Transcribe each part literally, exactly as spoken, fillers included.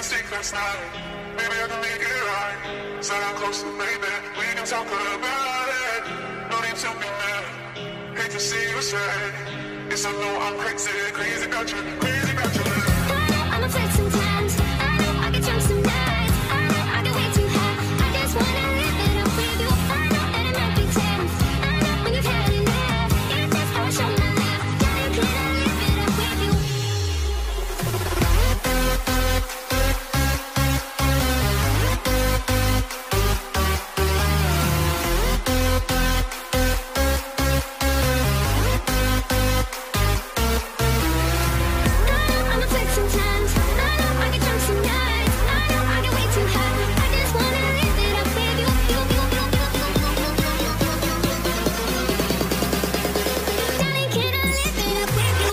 mistake last night. Maybe I can make it right. Sit down closer, baby. We can talk about it. No need to be mad. Hate to see you sad. Yes, I know I'm crazy, crazy about you, crazy about you. I'ma take some time. I know I can jump some nights. I know I can way too high. I just wanna live it up with you. I know that it might be tense. I know when you've had enough. You just gotta show my love. Gotta can I live it up with you. I'ma take some time. I know I can jump some nights. I know I can way too high. I just wanna live it up with you. Darling, can I live it up with you?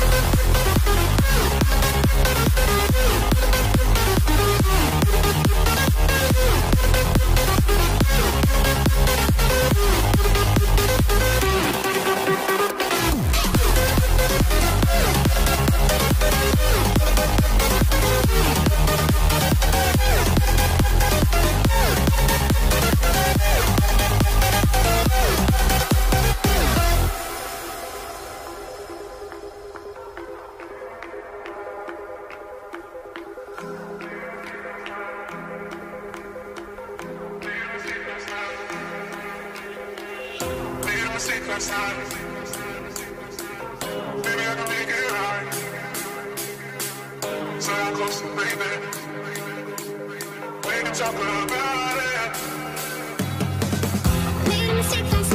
Made a mistake last night. Maybe I can make it right. Sit down closer, baby. We can talk about it. Made a mistake last